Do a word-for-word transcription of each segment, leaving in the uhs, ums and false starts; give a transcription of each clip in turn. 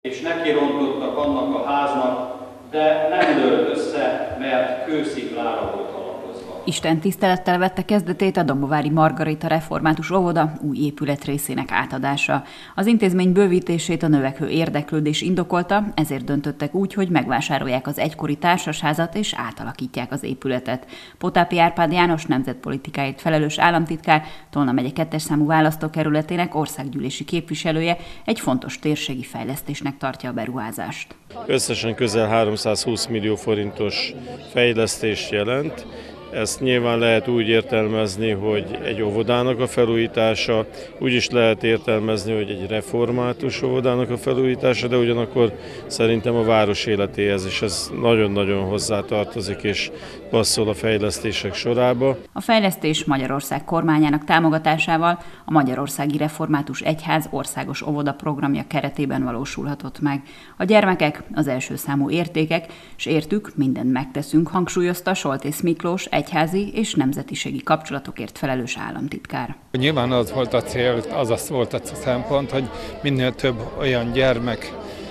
És nekirontottak annak a háznak, de nem dőlt össze, mert kősziklára volt alapozva. Isten tisztelettel vette kezdetét a Domovári Margarita Református Óvoda új épületrészének átadása. Az intézmény bővítését a növekvő érdeklődés indokolta, ezért döntöttek úgy, hogy megvásárolják az egykori társasházat és átalakítják az épületet. Potápi Árpád János nemzetpolitikáért felelős államtitkár, Tolna megye kettes számú választókerületének országgyűlési képviselője egy fontos térségi fejlesztésnek tartja a beruházást. Összesen közel háromszázhúsz millió forintos fejlesztést jelent. Ezt nyilván lehet úgy értelmezni, hogy egy óvodának a felújítása, úgy is lehet értelmezni, hogy egy református óvodának a felújítása, de ugyanakkor szerintem a város életéhez is ez nagyon-nagyon hozzátartozik és passzol a fejlesztések sorába. A fejlesztés Magyarország kormányának támogatásával a Magyarországi Református Egyház országos óvoda programja keretében valósulhatott meg. A gyermekek az első számú értékek, és értük mindent megteszünk, hangsúlyozta Soltész Miklós egyházi és nemzetiségi kapcsolatokért felelős államtitkár. Nyilván az volt a cél, az az volt a szempont, hogy minél több olyan gyermek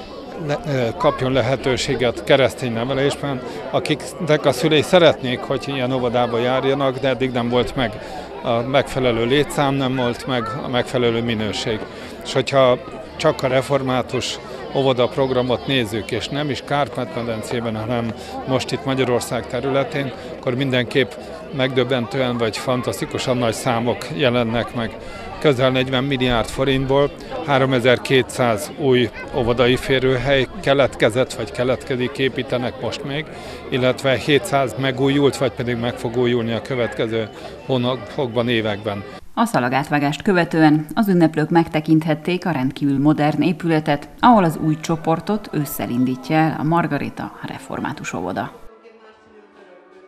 kapjon lehetőséget keresztény nevelésben, akiknek a szülei szeretnék, hogy ilyen óvodába járjanak, de eddig nem volt meg a megfelelő létszám, nem volt meg a megfelelő minőség. És hogyha csak a református óvoda programot nézzük, és nem is Kárpát-medencében, hanem most itt Magyarország területén, akkor mindenképp megdöbbentően vagy fantasztikusan nagy számok jelennek meg. Közel negyven milliárd forintból háromezer-kétszáz új óvodai férőhely keletkezett, vagy keletkezik, építenek most még, illetve hétszáz megújult, vagy pedig meg fog újulni a következő hónapokban, években. A szalagátvágást követően az ünneplők megtekinthették a rendkívül modern épületet, ahol az új csoportot ősszel indítja el a Margarita Református Óvoda.